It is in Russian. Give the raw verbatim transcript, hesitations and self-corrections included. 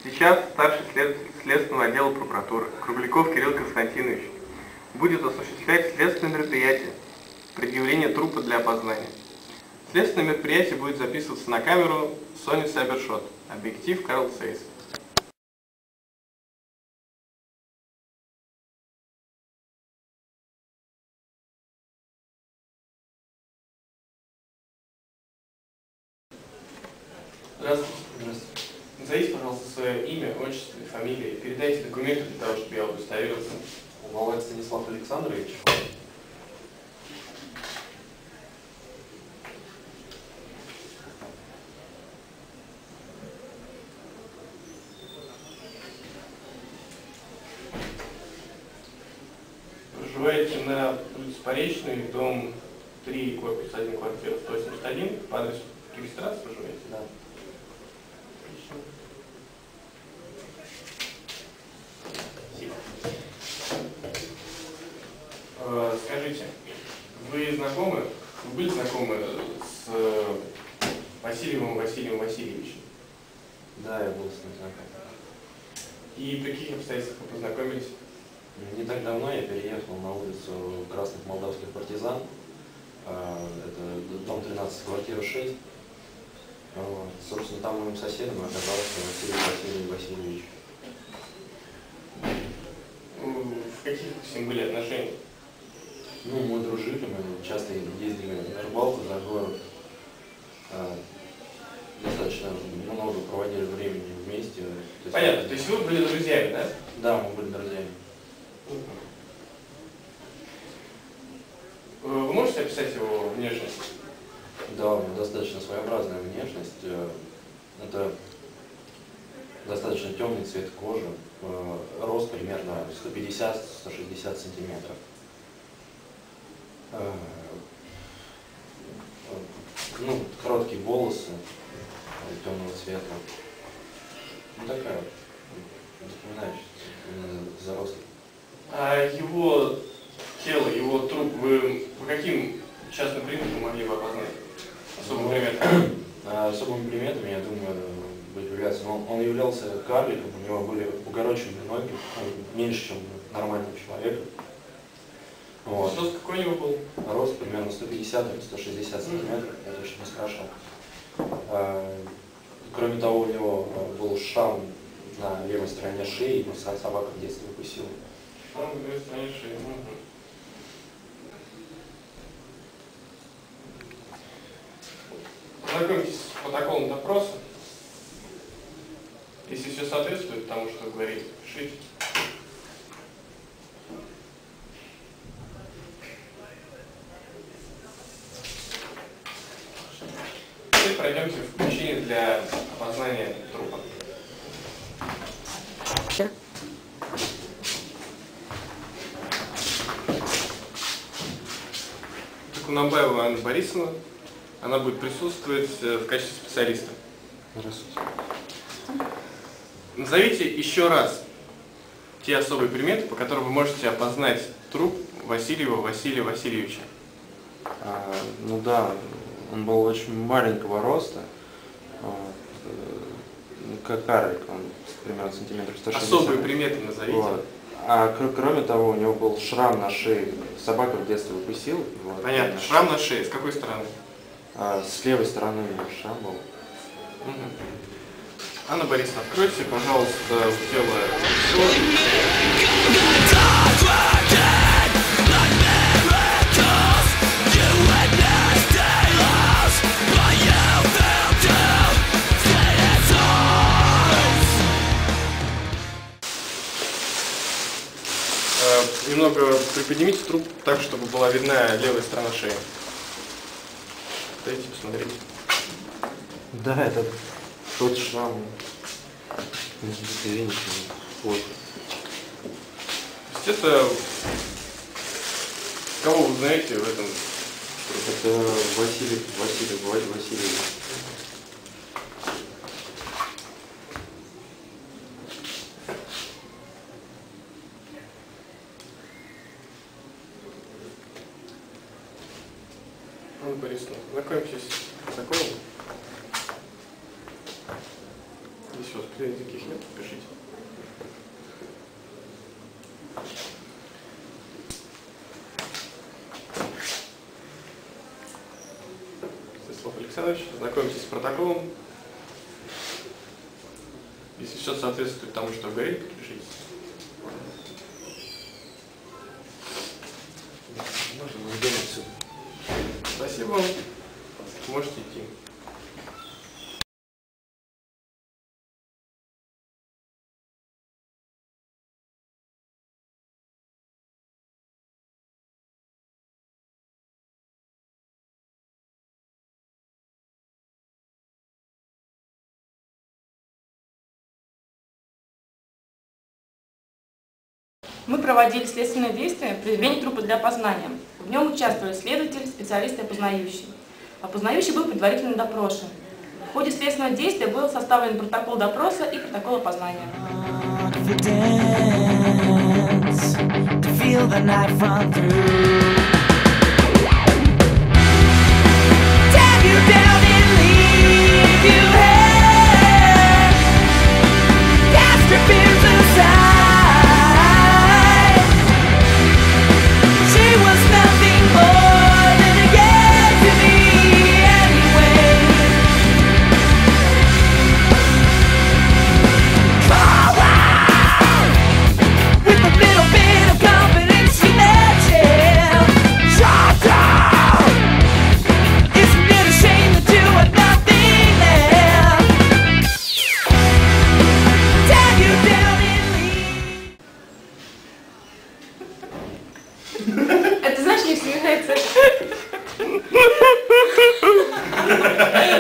Сейчас старший следователь Следственного отдела прокуратуры Кругляков Кирилл Константинович будет осуществлять следственное мероприятие предъявление трупа для опознания. Следственное мероприятие будет записываться на камеру Sony Cybershot, объектив Carl Zeiss. Здравствуйте. Здравствуйте. Назовите, пожалуйста, свое имя, отчество и фамилию. Передайте документы для того, чтобы я удостоверился. Малой Станислав Александрович. Проживаете на улице Поречной, дом три, корпус один, квартира сто восемьдесят один, по адресу регистрации проживаете? Да. Отлично. Спасибо. Э, Скажите, вы знакомы, вы были знакомы с Васильевым Василием Васильевичем? Да, я был с ним знаком. И при каких обстоятельствах вы познакомились? Не так давно я переехал на улицу Красных Молдавских партизан. Это дом тринадцать, квартира шесть. Вот. Собственно, там моим соседом оказался Василий Василий Васильевич. В каких с ним были отношения? Ну, мы дружили, мы часто ездили на рыбалку за город. Достаточно много проводили времени вместе. То Понятно, есть, то есть вы были друзьями, да? Да, мы были друзьями. Вы можете описать его внешность? Да, у него достаточно своеобразная внешность. Это достаточно темный цвет кожи, рост примерно сто пятьдесят — сто шестьдесят сантиметров. Ну, короткие волосы темного цвета. Ну, такая напоминающая зарослый. А его тело, его труп, вы по каким частным признакам могли бы опознать? Особым приметом? Особыми приметами, я думаю, были являться. Он, он являлся карликом, у него были укороченные ноги, меньше, чем нормального человека. Вот. Рост какой у него был? Рост примерно сто пятьдесят — сто шестьдесят сантиметров, я точно не спрашивал. Кроме того, у него был шрам на левой стороне шеи, его собака в детстве укусила. Шрам на левой стороне шеи. Ознакомьтесь с протоколом допроса. Если все соответствует тому, что говорите, пишите. Теперь пройдемте в помещение для опознания трупа. Кунабаева Анна Борисовна. Она будет присутствовать в качестве специалиста. Здравствуйте. Назовите еще раз те особые приметы, по которым вы можете опознать труп Васильева Василия Васильевича. А, ну да, он был очень маленького роста, вот, как карлик, он примерно сантиметров сто шестьдесят. Особые приметы назовите. Вот. А кр кроме того, у него был шрам на шее, собака в детстве укусила. Вот. Понятно, шрам на шее, с какой стороны? А, с левой стороны у него шрам был. Угу. Анна Борисовна, откройте, пожалуйста, тело. Немного приподнимите труп так, чтобы была видна левая сторона шеи. Дайте посмотреть. Да, это тот шрам. Вот. То есть это... Кого вы знаете в этом? Это Василий, Василий, Василий. Анна Борисовна, знакомьтесь с законом. Здесь Если у вас претензий таких нет, пишите. Станислав Александрович, знакомьтесь с протоколом. Если все соответствует тому, что говорит, подпишитесь. Можно уйдем отсюда. Спасибо вам. Можете идти. Мы проводили следственные действия предъявления трупа для опознания. В нем участвовали следователь, специалист и опознающий. Опознающий был предварительно допрошен. В ходе следственного действия был составлен протокол допроса и протокол опознания. Это значит, не смеется.